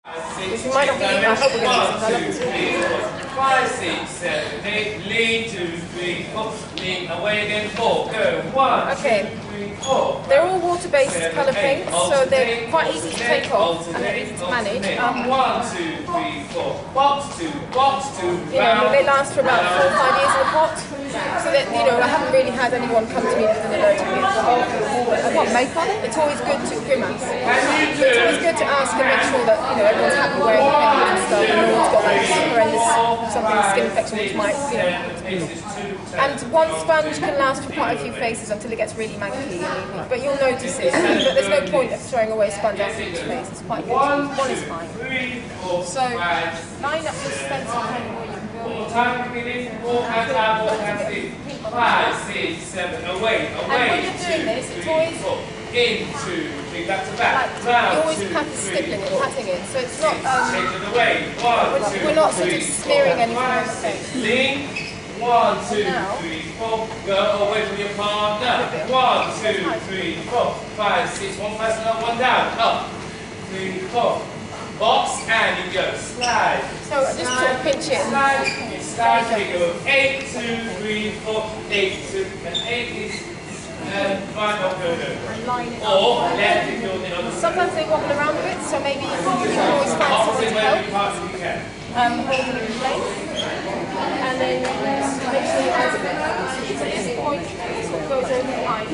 Which we might not be, I hope we're going to use it. 5, 6, 7, 8, lean, 2, 3, 4, lean, away again, 4, go, 1, okay. 2, 3, 4. They're all water-based colour paints, so they're quite easy to take off and they're easy to manage. 1, 2, 3, 4, box 2, box 2, you know, they last for about 4 or 5 years in a pot. So that, you know, I haven't really had anyone come to me with an allergic reaction. What, makeup? It's always good to grimace. It's always good to ask and make sure that, you know, everyone's happy wearing makeup and stuff, and no one's got like horrendous skin infection which might, you know. And one sponge can last for quite a few faces until it gets really manky, but you'll notice it. But there's no point of throwing away a sponge after each face. It's quite good. One is fine. So line up your stencil pen where you can go. Time beginning, walk hands out, walk hands in. 5, 6, 7, away, and when you're doing this, it's always into, back to back. Like, you always pat stippling it, patting it, so it's not. Change it away. 1, 2, we're not sort of smearing anything on the face. Lean. 1, 2, 3, 4. Go away from your partner. 1, 2, 3, 4, 5, 6. One person up, one down. Up. 3, 4. Box and you go. Slide. So just sort of pinch it. Slide. You slide. You go 8, 2, 3, 4, 8, 2, and 8 is. And right, no. And line it or up. left if you're on the other side. Sometimes they wobble around a bit, so maybe you can always find someone to help. Holding it in place. And then make sure you add it. So this point sort of goes over the line.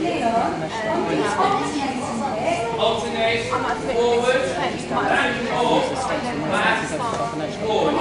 Alternate, forward, and forward, back, forward.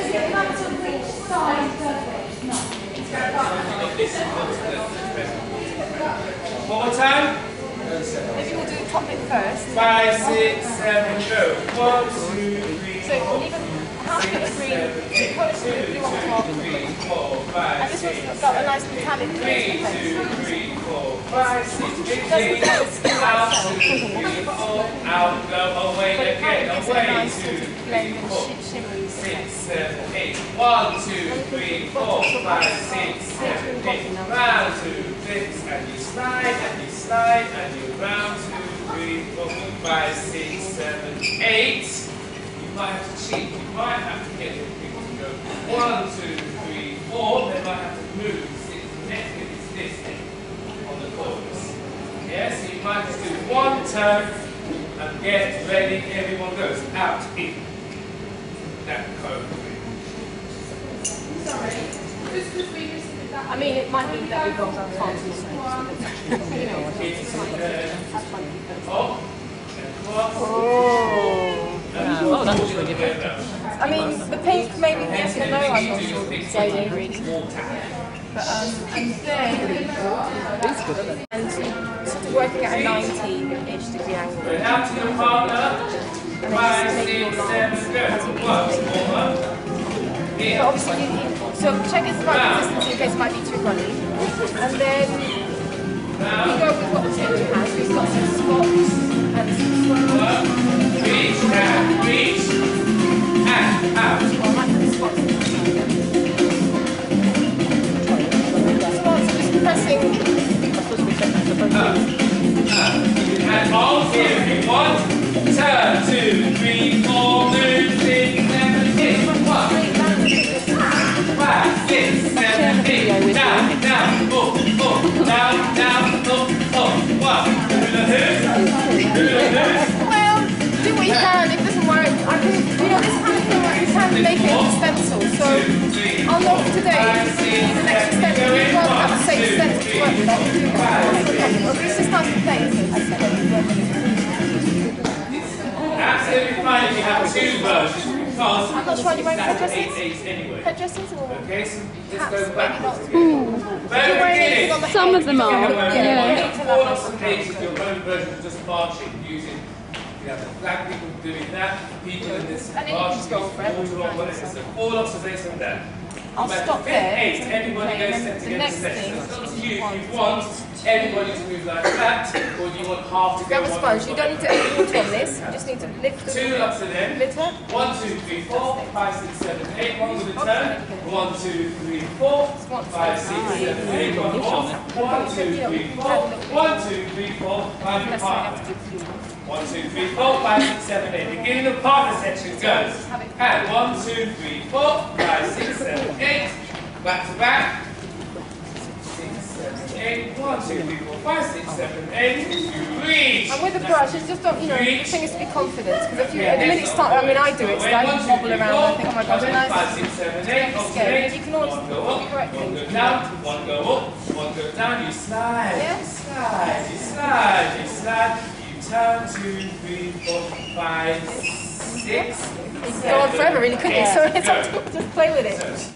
One more time. Maybe we'll do top bit first. 5, 6, 7, go. 1, 2, 3, so we'll leave half bit of green, put a bit of blue on top. 3, 4, 5, And this one's got a nice metallic green. 3, 2, 3, 4, 5, 6, 15. Out, 2, 3, 4, out, go away again. Away, 2, 3, 4, 6, 7, 8. 1, 2, 3, 4, 5, 6, 7, 8. Round, 2, 6, and you slide, and you round, 2, 3, 4, 5, 6, 7, 8. You might have to cheat. You might have to get your people to go 1, 2, 3, 4. They might have to move. The next bit is this on the corners. Yeah, so you might just do one turn and get ready. Everyone goes out, in. That code. Sorry. I mean, it might be that we got our cards the same. Oh, that's really good. I mean, the pink maybe yes or no, I'm not sure. So yeah, really. But and then and sort of working at a 90-ish degree angle. Now to your partner. And then just make your lines as you go. But obviously, so check it's the right consistency in case it might be too runny. And then we go with what the texture has. We've got some spots and some swirls. Reach and out. Well, I might put spots in the spots are just pressing. And all here if you want. Turn, 2, 3, 4, move, 6, 7, 8. 1, 5, 6, 7, 8. Down, down, up, down, down, up. 1. Well, do what you can. If it doesn't work, I can, you know, this kind of thing, you can make it into stencil. So I'll know for today, if you use an extra stencil, you'd rather have a safe stencil to work with, I can do that. Well, this just has to play. Absolutely fine if you have two versions because I'm not sure you're wearing headdresses. Anyway. Headdresses or Okay, so let's hats, go back. Some of them are. Yeah. All of some cases, your own version is just marching using. You have black people doing that, people in this marching, whatever. So all observations on that. I'll stop there. 8, everybody goes set the together. next thing. It's up to you if you want everybody to move like that, or do you want half to go Grab a sponge. You don't need to add water on this. You just need to lift the 2 up to them. lift her. 1, 2, 3, 4, 5, 6, 7, 8. One with a turn. 1, 2, 3, 4, 5, 6, 7, 8. One more. 1, 2, 3, 4. 1, 2, 3, 4, 5 and 5. 1 1, 2, 3, 4, 5, 6, 7, 8. Beginning of partner section goes. And 1, 2, 3, 4, 5, 6, 7, 8. Back to back. 6, 7, 8. 1, 2, 3, 4, 5, 6, 7, 8. You reach. And with the brush, it's just don't, you know, the thing is to be confident. Because if you, at the minute you start, I mean, I do it, so I can wobble around and I think, oh my gosh, nice. 5, 6, 7, 8. Scary. You can always One go up, correct one things. go down, one go up, one go down. You slide, Yeah. you slide, you slide, you slide. You turn 2, 3, 4, 5, 6. You can go on forever really quickly, so it's up to just play with it.